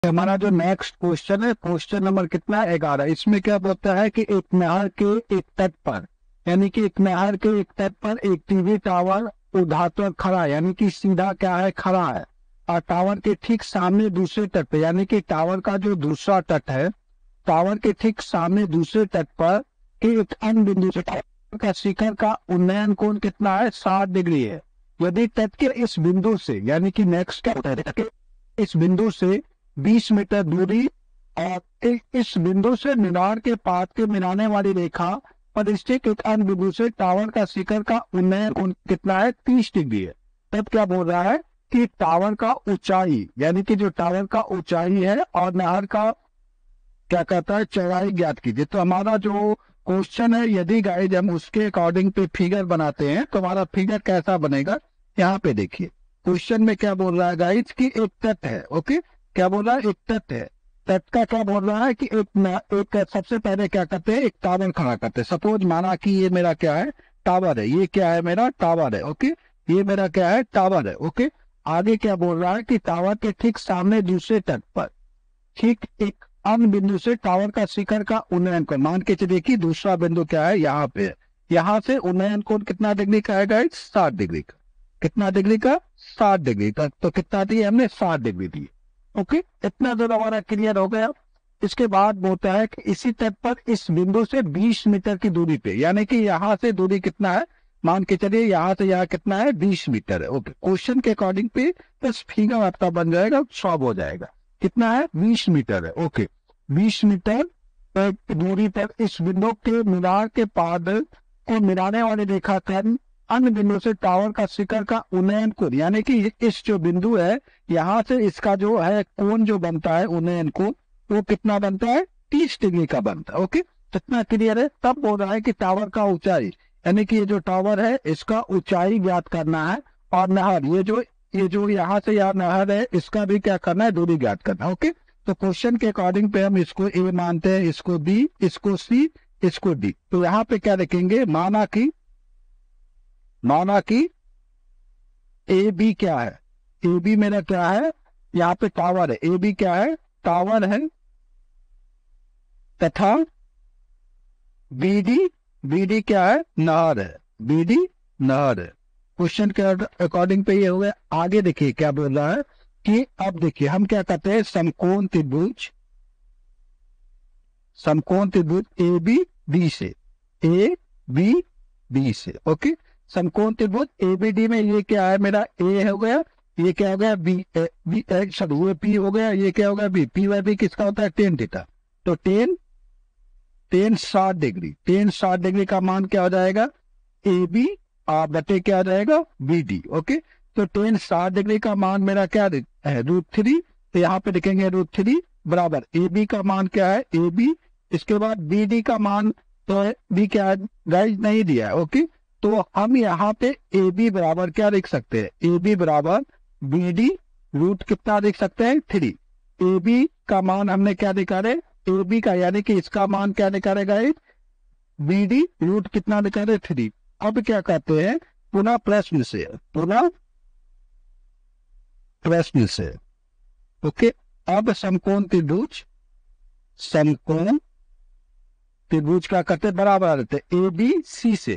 हमारा जो next question है, क्वेश्चन नंबर कितना है 11। इसमें क्या बोलता है कि एक नहर के एक तट पर, यानी कि एक नहर के एक तट पर एक टीवी टावर ऊर्ध्वाधर खड़ा है, यानी कि सीधा क्या है, खड़ा है। और टावर के ठीक सामने दूसरे तट पे, यानी कि टावर का जो दूसरा तट है, टावर के ठीक सामने दूसरे तट पर के एक अन्य बिंदु से टावर का शिखर का उन्नयन कोण कितना है, 60 डिग्री है। यदि तट के इस बिंदु से, यानी कि नेक्स्ट क्या होता है, तट के इस बिंदु से 20 मीटर दूरी और इस बिंदु से मीनार के पात के मिलाने वाली रेखा पर स्थित एक अन्य बिंदु से टावर का शिखर का उन्नयन कोण कितना है, 30 डिग्री है। तब क्या बोल रहा है कि टावर का ऊंचाई, यानी कि जो टावर का ऊंचाई है और नहर का क्या कहता है, चौड़ाई ज्ञात कीजिए। तो हमारा जो क्वेश्चन है, यदि गाइड हम उसके अकॉर्डिंग पे फिगर बनाते हैं तो हमारा फिगर कैसा बनेगा, यहाँ पे देखिए। क्वेश्चन में क्या बोल रहा है गाइड कि एक तट है, ओके, क्या बोल रहा है, एक तट है। तट का क्या बोल रहा है कि एक सबसे पहले क्या करते हैं, एक टावर खड़ा करते हैं। सपोज माना कि ये मेरा क्या है, टावर है, ये क्या है, मेरा टावर है, ओके, ये मेरा क्या है, टावर है, ओके। आगे क्या बोल रहा है कि टावर के ठीक सामने दूसरे तट पर ठीक एक अन्य बिंदु से टावर का शिखर का उन्नयन कोण, मान के चलिए कि दूसरा बिंदु क्या है, यहाँ पे है। यहाँ से उन्नयन कोण कितना डिग्री का है गाइड, 60 डिग्री का। कितना डिग्री का, 60 डिग्री का। तो कितना दिए हमने, 60 डिग्री दिए, ओके। इतना जो हमारा क्लियर हो गया। इसके बाद बोलता है कि इसी तट पर इस बिंदु से 20 मीटर की दूरी पे, यानी कि यहाँ से दूरी कितना है, मान के चलिए यहाँ से यहाँ कितना है, 20 मीटर है, ओके। क्वेश्चन के अकॉर्डिंग पे बस फिगर आपका बन जाएगा, सॉल्व हो जाएगा। कितना है, 20 मीटर है, ओके। 20 मीटर दूरी पर इस बिंदु के मीनार के पाद को मिलाने वाली रेखाखंड अन्य बिंदु से टावर का शिखर का उन्नयन कोण, यानी कि इस जो बिंदु है, यहाँ से इसका जो है कोण जो बनता है, उन्नयन कोण, वो कितना बनता है, 30 डिग्री का बनता है, ओके। कितना क्लियर है। तब बोल रहा है कि टावर का ऊंचाई, यानी कि ये जो टावर है इसका ऊंचाई ज्ञात करना है। और नहर, ये जो यहाँ से यहाँ नहर है, इसका भी क्या करना है, दूरी ज्ञात करना है, ओके। तो क्वेश्चन के अकॉर्डिंग पे हम इसको ए मानते हैं, इसको बी, इसको सी, इसको डी। तो यहाँ पे क्या लिखेंगे, माना कि ए बी क्या है, ए बी मेरा क्या है, यहाँ पे टावर है, ए बी क्या है, टावर है, तथा बी डी क्या है, नहर है, बी डी नहर है। क्वेश्चन के अकॉर्डिंग पे ये हो गया। आगे देखिए क्या बोल रहा है कि अब देखिए हम क्या कहते हैं, समकोण त्रिभुज ए बी डी से, ए बी डी से, ओके। समकोण त्रिभुज ए बी डी में ये क्या है, मेरा ए हो गया, ये क्या हो गया, बी, सॉरी ये पी हो गया, ये क्या हो गया, बी। पी बाई बी किसका होता है, टेन थीटा। तो टेन 60 डिग्री का मान क्या हो जाएगा, ए बी बटे क्या हो जाएगा, बी डी, ओके। तो टेन 60 डिग्री का मान मेरा क्या है, √3। तो यहाँ पे लिखेंगे √3 बराबर ए बी का मान क्या है, ए बी। इसके बाद बी डी का मान, तो बी क्या है गाइस, नहीं दिया है, ओके। तो हम यहाँ पे ए बी बराबर क्या लिख सकते हैं, ए बी बराबर बी डी रूट कितना लिख सकते हैं, 3। ए बी का मान हमने क्या निकाले, ए बी का, यानी कि इसका मान क्या निकालेगा, बी डी रूट कितना निकाले, 3। अब क्या कहते हैं, पुनः प्रश्न से, ओके। अब समकोण त्रिभुज क्या करते हैं, बराबर रहते हैं ए बी सी से,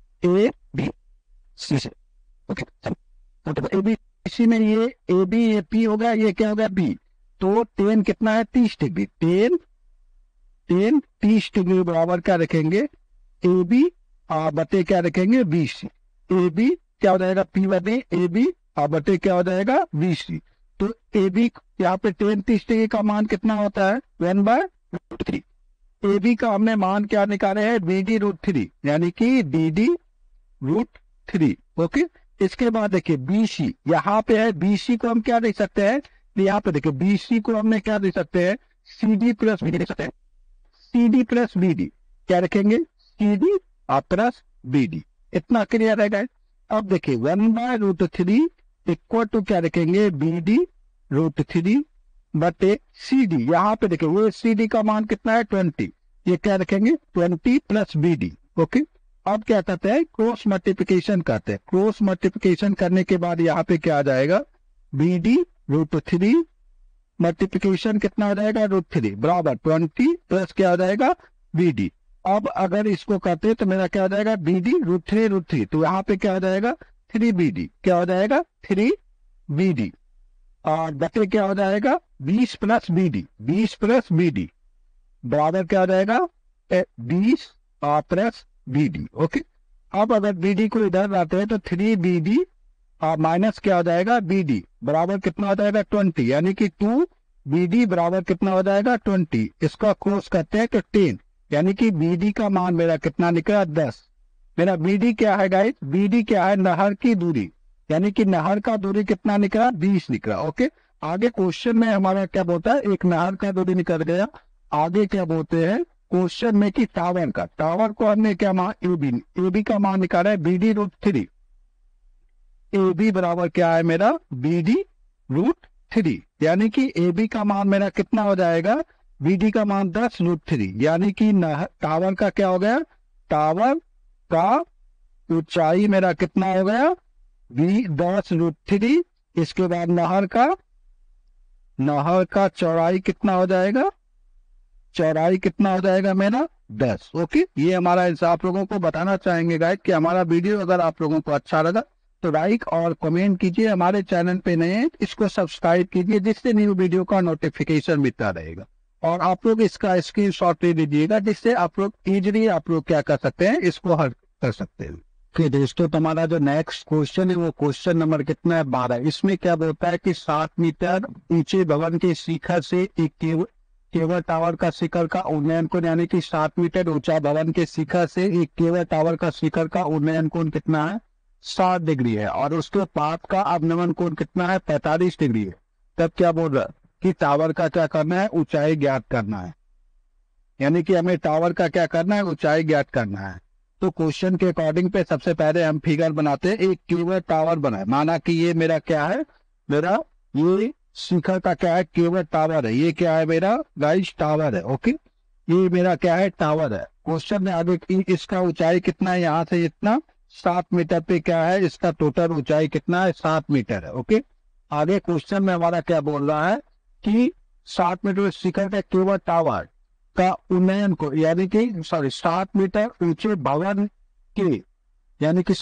ओके। ए बी सी में ये ए बी, ये पी हो गया, ये क्या हो गया, बी। तो टेन कितना है, 30 डिग्री। टेन 30 डिग्री बराबर क्या रखेंगे, ए बी बटे क्या रखेंगे, बी सी। ए बी क्या हो जाएगा, पी बटे ए बी बटे क्या हो जाएगा, बी सी। तो ए बी यहाँ पे टेन 30 डिग्री का मान कितना होता है, 1/√3। ए बी का हमने मान क्या निकाले हैं, बी डी √3, यानी कि डी डी √3, ओके। इसके बाद देखिए बी सी, यहाँ पे है, बी सी को हम क्या देख सकते हैं, यहाँ पे देखिए बी सी को हमने क्या देख सकते हैं, C D plus B D देख सकते हैं, C D plus B D क्या रखेंगे, C D plus B D. इतना क्लियर है गाइस। अब देखिए 1/√3 इक्वल टू क्या रखेंगे, बी डी √3 बटे सी डी। यहाँ पे देखिए वो सी डी का मान कितना है, 20। ये क्या रखेंगे, 20 प्लस बी डी, ओके। अब क्या करते हैं, क्रॉस मल्टीप्लिकेशन करते हैं। क्रॉस मल्टीप्लिकेशन करने के बाद यहाँ पे क्या आ जाएगा, बी डी √3 मल्टीप्लिकेशन कितना हो जाएगा √3 बराबर 20 प्लस क्या हो जाएगा BD। अब अगर इसको करते तो मेरा क्या हो जाएगा BD √3 तो यहाँ पे क्या हो जाएगा 3BD, क्या हो जाएगा 3BD और बटे क्या हो जाएगा 20 प्लस BD बराबर क्या हो जाएगा 20 प्लस BD। ओके, अब अगर BD को इधर लाते हैं तो 3BD माइनस क्या हो जाएगा BD बराबर कितना हो जाएगा 20, यानी कि 2BD बराबर कितना हो जाएगा 20। इसका क्रॉस करते हैं तो 10, यानी कि BD का मान मेरा कितना निकला 10। मेरा BD क्या है गाइस, BD क्या है नहर की दूरी, यानी कि नहर का दूरी कितना निकला 20 निकला। ओके, आगे क्वेश्चन में हमारा क्या बोलता है, एक नहर का दूरी निकल गया। आगे क्या बोलते हैं क्वेश्चन में कि टावर को हमने क्या मान AB का मान निकाला है BD √3। AB बराबर क्या है मेरा BD √3, यानी कि AB का मान मेरा कितना हो जाएगा BD का मान 10 √3, यानी कि टावर का क्या हो गया, टावर का ऊंचाई मेरा कितना हो गया 10 √3। इसके बाद नहर का चौड़ाई कितना हो जाएगा, चौड़ाई कितना हो जाएगा मेरा 10। ओके, ये हमारा आप लोगों को बताना चाहेंगे गाइस कि हमारा वीडियो अगर आप लोगों को अच्छा लगा तो लाइक और कमेंट कीजिए। हमारे चैनल पे नए हैं इसको सब्सक्राइब कीजिए, जिससे न्यू वीडियो का नोटिफिकेशन मिलता रहेगा। और आप लोग इसका स्क्रीनशॉट ले लीजिएगा, जिससे आप लोग इजीली आप लोग क्या कर सकते हैं, इसको हल कर सकते हैं। फिर दोस्तों हमारा जो नेक्स्ट क्वेश्चन है वो क्वेश्चन नंबर कितना है 12। इसमें क्या बोलता है कि 7 मीटर ऊंचे भवन के शिखर से एक केबल टावर का शिखर का उन्नयन कोण, यानी कि 7 मीटर ऊंचा भवन के शिखर से एक केबल टावर का शिखर का उन्नयन कोण कितना है 60 डिग्री है और उसके पास का अवनमन कोण कितना है 45 डिग्री है। तब क्या बोल रहा है कि टावर का क्या करना है, ऊंचाई ज्ञात करना है, यानी कि हमें टावर का क्या करना है, ऊंचाई ज्ञात करना है। तो क्वेश्चन के अकॉर्डिंग पे सबसे पहले हम फिगर बनाते हैं। एक केबल टावर बनाए, माना कि ये मेरा क्या है, मेरा ये शिखर का क्या है केबल टावर है, ये क्या है मेरा गाइस टावर है। ओके, ये मेरा क्या है टावर है। क्वेश्चन में आगे इसका ऊंचाई कितना है, यहाँ से इतना 7 मीटर पे क्या है, इसका टोटल ऊंचाई कितना है 7 मीटर है। ओके, आगे क्वेश्चन में हमारा क्या बोल रहा है कि 7 मीटर शिखर का केबल टावर का उन्नयन को, यानी कि 7 मीटर ऊंचे भवन के, यानी कि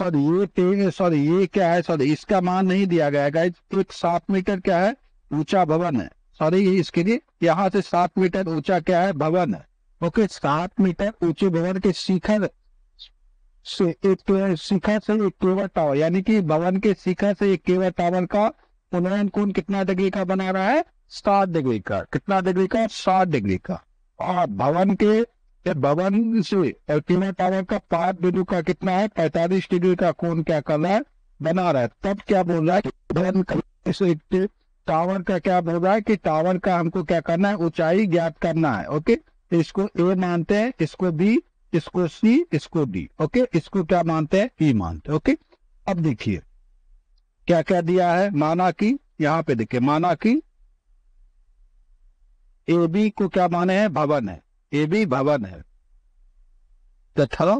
ये क्या है, इसका मान नहीं दिया गया है। एक 7 मीटर क्या है ऊंचा भवन है, ये इसके लिए यहाँ से 7 मीटर ऊंचा क्या है भवन है। ओके, 7 मीटर ऊंचे भवन के शिखर से एक केबल टावर, यानी कि भवन के शिखर से एक केबल टावर का उन्नयन कोण कितना डिग्री का बना रहा है 60 डिग्री का। कितना डिग्री का 60 डिग्री का। और भवन से केबल टावर का 5 डिग्री का कितना है 45 डिग्री का कोण क्या कर रहा है बना रहा है। तब क्या बोल रहा है भवन टावर का क्या बोल रहा है कि टावर का हमको क्या करना है ऊंचाई ज्ञात करना है। ओके, इसको ए मानते हैं, इसको बी, इसको सी, इसको डी। ओके, इसको क्या मानते हैं ई मानते हैं। ओके, अब देखिए क्या क्या दिया है, माना कि यहाँ पे देखिए, माना कि ए बी को क्या माने हैं भवन है, ए बी भवन है तथा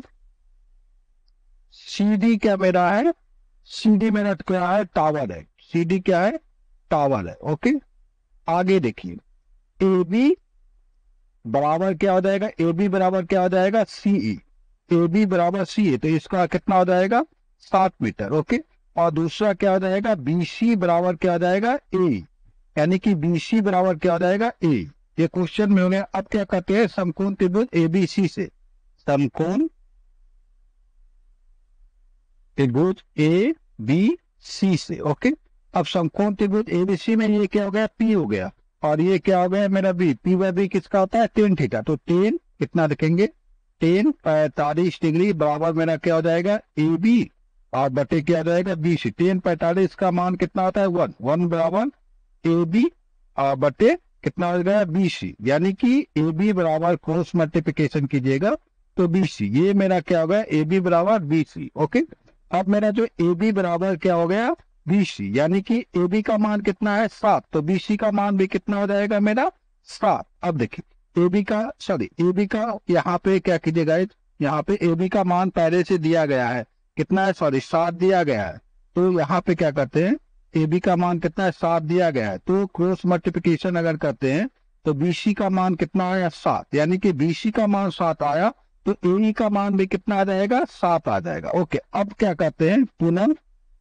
सी डी क्या मेरा है, सी डी मेरा क्या है टावर है, सी डी क्या है टावर है। ओके, आगे देखिए ए बी बराबर क्या हो जाएगा, ए बी बराबर क्या हो जाएगा सीई, ए बी बराबर सी, तो इसका कितना हो जाएगा 7 मीटर। ओके, और दूसरा क्या हो जाएगा BC बराबर क्या हो जाएगा ए, यानी कि BC बराबर क्या हो जाएगा ए। ये क्वेश्चन में हो गया। अब क्या कहते हैं समकोण त्रिभुज ABC से, समकोण त्रिभुज ABC से। ओके, अब समकोण त्रिभुज ABC में ये क्या हो गया P हो गया और ये क्या हो गया मेरा B, P बाय B किसका होता है tan थीटा। तो tan कितना लिखेंगे tan 45 डिग्री बराबर मेरा क्या हो जाएगा AB और बटे क्या हो जाएगा BC। tan 45 का मान कितना होता है 1 बराबर AB और बटे कितना हो जाएगा BC, यानी कि AB बराबर क्रॉस मल्टीप्लिकेशन कीजिएगा तो BC, ये मेरा क्या हो गया AB बराबर BC। ओके, अब मेरा जो AB बराबर क्या हो गया BC, यानी कि AB का मान कितना है 7, तो BC का मान भी कितना हो जाएगा मेरा 7। अब देखिए AB का यहाँ पे क्या कीजिएगा, यहाँ पे AB का मान पहले से दिया गया है कितना है 7 दिया गया है। तो यहाँ पे क्या करते हैं ए बी का मान कितना है 7 दिया गया है, तो क्रॉस मल्टीप्लिकेशन अगर करते हैं तो BC का मान कितना आया 7, यानी कि BC का मान 7 आया तो AE का मान भी कितना आ जाएगा 7 आ जाएगा। ओके, अब क्या करते हैं, पुनः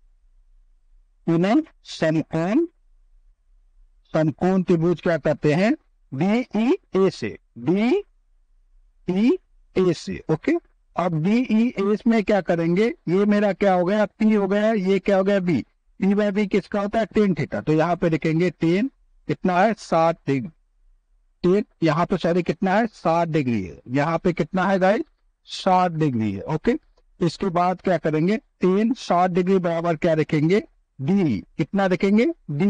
समकोण त्रिभुज क्या करते हैं DEA से। ओके, अब DEA में क्या करेंगे, ये मेरा क्या हो गया P हो गया, ये क्या हो गया B, P बाय B किसका होता है tan थीटा, तो यहाँ पे लिखेंगे tan कितना है 60 डिग्री, tan यहाँ पे सॉरी कितना है 60 डिग्री है, यहाँ पे कितना है गाइस 60 डिग्री है। ओके, इसके बाद क्या करेंगे, tan 60 डिग्री बराबर क्या रखेंगे D, कितना रखेंगे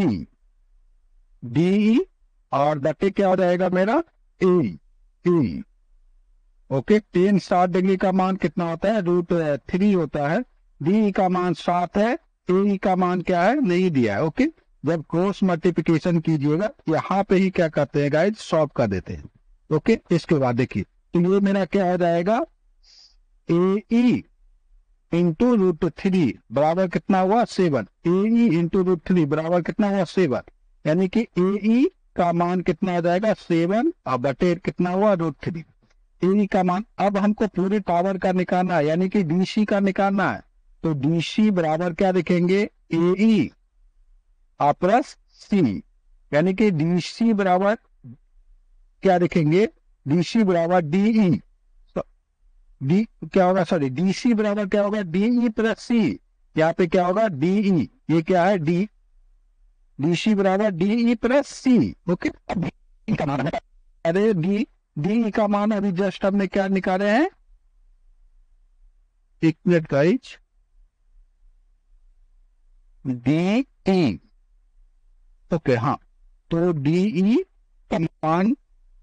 DE और बटे क्या हो जाएगा मेरा E। ओके, tan 60 डिग्री का मान कितना होता है √3 होता है, DE का मान 7 है, AE का मान क्या है नहीं दिया है। ओके, जब क्रॉस मल्टीप्लिकेशन कीजिएगा यहाँ पे ही क्या करते हैं गाइस सॉल्व कर देते हैं। ओके, इसके बाद देखिए तो ये मेरा क्या हो जाएगा AE इंटू √3 बराबर कितना हुआ 7, AE इंटू √3 बराबर कितना हुआ 7, यानी कि AE का मान कितना आ जाएगा 7 और बटे कितना हुआ √3 AE का मान। अब हमको पूरे पावर का निकालना है, यानी कि DC का निकालना है, तो DC बराबर क्या लिखेंगे AE प्लस C, यानी कि DC बराबर क्या लिखेंगे DC बराबर DE, डी क्या होगा सॉरी DC बराबर क्या होगा DE प्लस C, यहाँ पे क्या होगा DE, ये क्या है DC बराबर DE प्लस C। ओके, अब D का मान है, अरे DE का मान अभी जस्ट हमने क्या निकाले हैं, एक मिनट गाइस, DE। ओके हाँ, तो DE का मान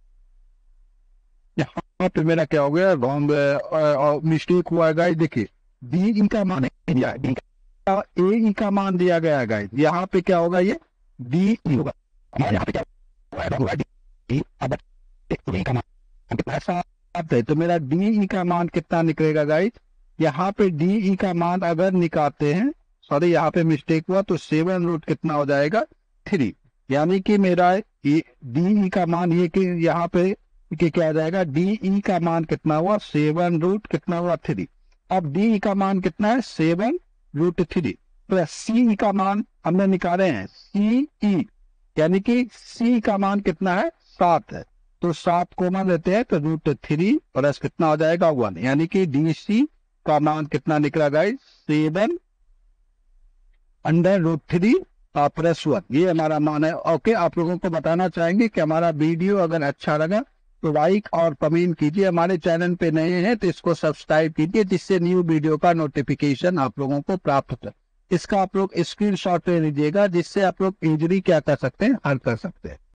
यहाँ पे मेरा क्या हो गया रॉन्ग मिस्टेक हुआ है गाइस, देखिए DE का मान दिया है, AE का मान दिया गया है गाइस, यहाँ पे क्या होगा ये DE होगा, यहाँ पे क्या होगा DE, अब DE का मान कितना है, तो मेरा DE का मान कितना निकलेगा गाइस, यहाँ पे DE का मान अगर निकालते हैं, सॉरी यहाँ पे मिस्टेक हुआ, तो 7 रूट कितना हो जाएगा 3, यानी कि मेरा DE का मान ये कि यहाँ पे कि क्या आ जाएगा DE का मान कितना हुआ 7 रूट कितना हुआ 3, अब DE का मान कितना है 7 रूट 3 प्लस CE का मान हमने निकाले हैं CE, यानी कि C का मान कितना है 7 है, तो 7 कॉमन लेते हैं तो √3 प्लस कितना हो जाएगा 1, यानी कि DC का मान कितना निकला गाइस 7 अंडर √3 प्लस 1, ये हमारा मान है। ओके, आप लोगों को बताना चाहेंगे कि हमारा वीडियो अगर अच्छा लगा तो लाइक और कमेंट कीजिए, हमारे चैनल पे नए हैं तो इसको सब्सक्राइब कीजिए, जिससे न्यू वीडियो का नोटिफिकेशन आप लोगों को प्राप्त हो। इसका आप लोग स्क्रीनशॉट ले लीजिएगा, जिससे आप लोग इजीली क्या कर सकते हैं हल कर सकते हैं।